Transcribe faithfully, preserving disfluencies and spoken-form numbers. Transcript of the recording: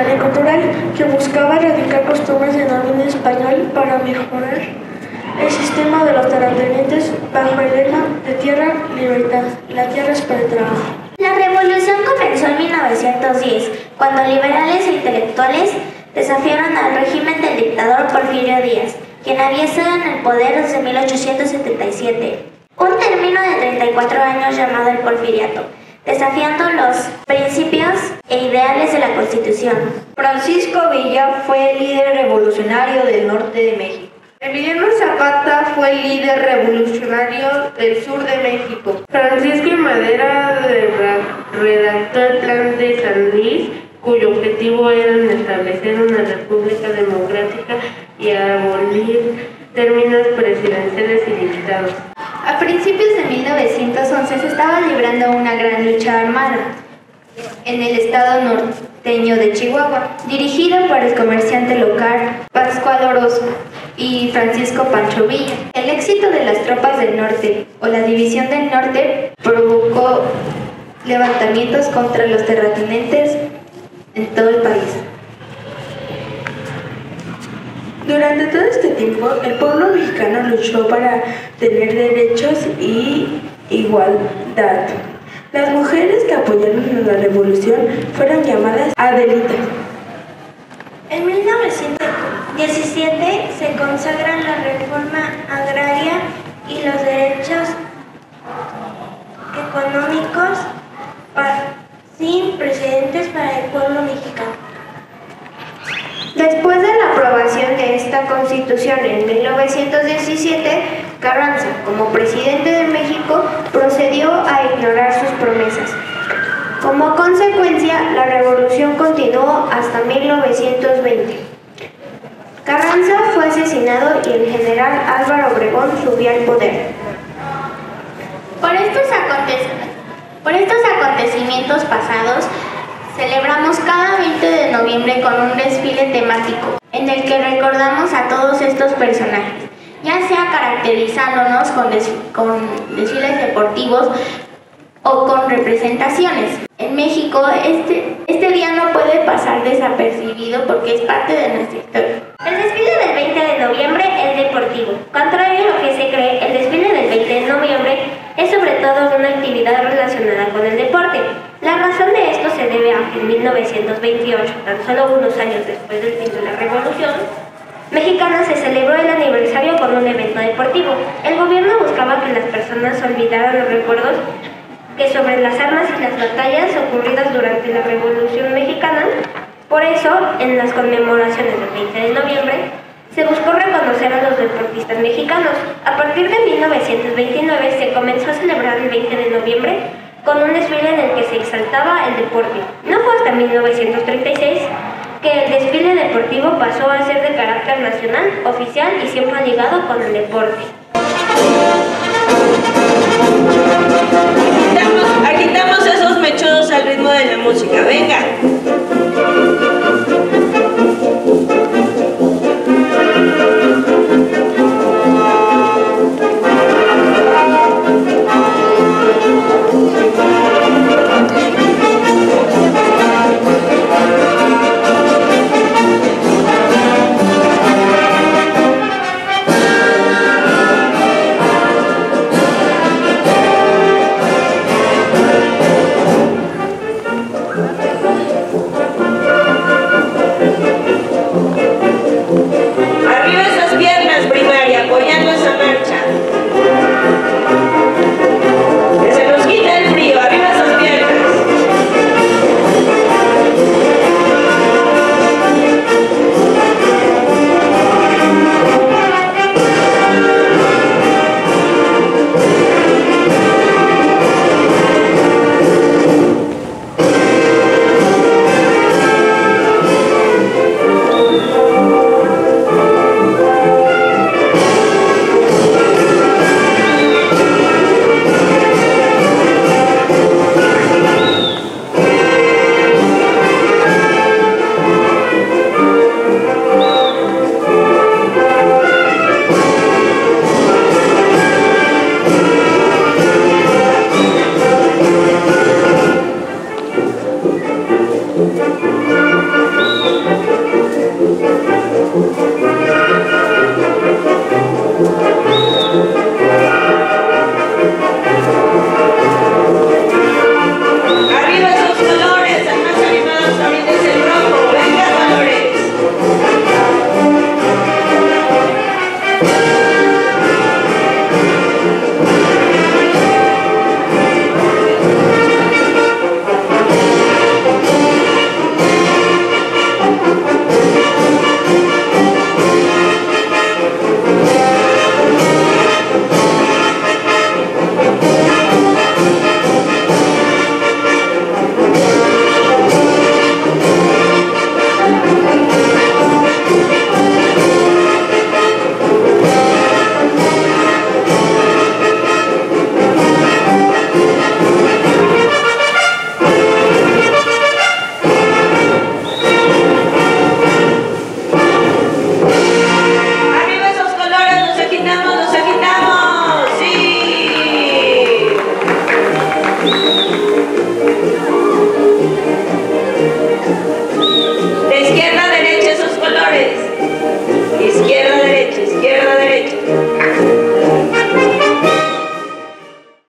revolucionaria cultural que buscaba erradicar costumbres en orden español para mejorar el sistema de los terratenientes bajo el lema de tierra, libertad. La tierra es para el trabajo. La revolución comenzó en mil novecientos diez, cuando liberales e intelectuales desafiaron al régimen del dictador Porfirio Díaz, quien había estado en el poder desde mil ochocientos setenta y siete. Un término de treinta y cuatro años llamado el Porfiriato, desafiando los principios e ideales de la Constitución. Francisco Villa fue el líder revolucionario del norte de México. Emiliano Zapata fue el líder revolucionario del sur de México. Francisco I. Madero redactó el Plan de San Luis, cuyo objetivo era establecer una república democrática y abolir términos presidenciales ilimitados. A principios de mil novecientos once se estaba librando una gran lucha armada en el estado norteño de Chihuahua, dirigida por el comerciante local Pascual Orozco y Francisco Pancho Villa. El éxito de las tropas del norte o la división del norte provocó levantamientos contra los terratenientes en todo el país. Durante todo este tiempo, el pueblo mexicano luchó para tener derechos y igualdad. Las mujeres que apoyaron a la revolución fueron llamadas Adelitas. En mil novecientos diecisiete se consagra la reforma agraria y los derechos económicos sin precedentes para el pueblo mexicano. Después de la aprobación de esta Constitución en mil novecientos diecisiete, Carranza, como presidente de México, procedió a ignorar sus promesas. Como consecuencia, la revolución continuó hasta mil novecientos veinte. Carranza fue asesinado y el general Álvaro Obregón subió al poder. Por estos, aconte- por estos acontecimientos pasados, celebramos cada veinte de noviembre con un desfile temático en el que recordamos a todos estos personajes, ya sea caracterizándonos con, des con desfiles deportivos o con representaciones. En México, este, este día no puede pasar desapercibido porque es parte de nuestra historia. El desfile del veinte de noviembre es deportivo. Contrario a lo que se cree, el desfile del veinte de noviembre es sobre todo una actividad relacionada con el deporte. La razón de esto se debe a que en mil novecientos veintiocho, tan solo unos años después del fin de la Revolución Mexicana, se celebró el aniversario con un evento deportivo. El gobierno buscaba que las personas olvidaran los recuerdos que sobre las armas y las batallas ocurridas durante la Revolución Mexicana. Por eso, en las conmemoraciones del veinte de noviembre, se buscó reconocer a los deportistas mexicanos. A partir de mil novecientos veintinueve se comenzó a celebrar el veinte de noviembre con un desfile en el que se exaltaba el deporte. No fue hasta mil novecientos treinta y seis que el desfile deportivo pasó a ser de carácter nacional, oficial y siempre ligado con el deporte. Agitamos, agitamos esos mechudos al ritmo de la música, venga. Gracias.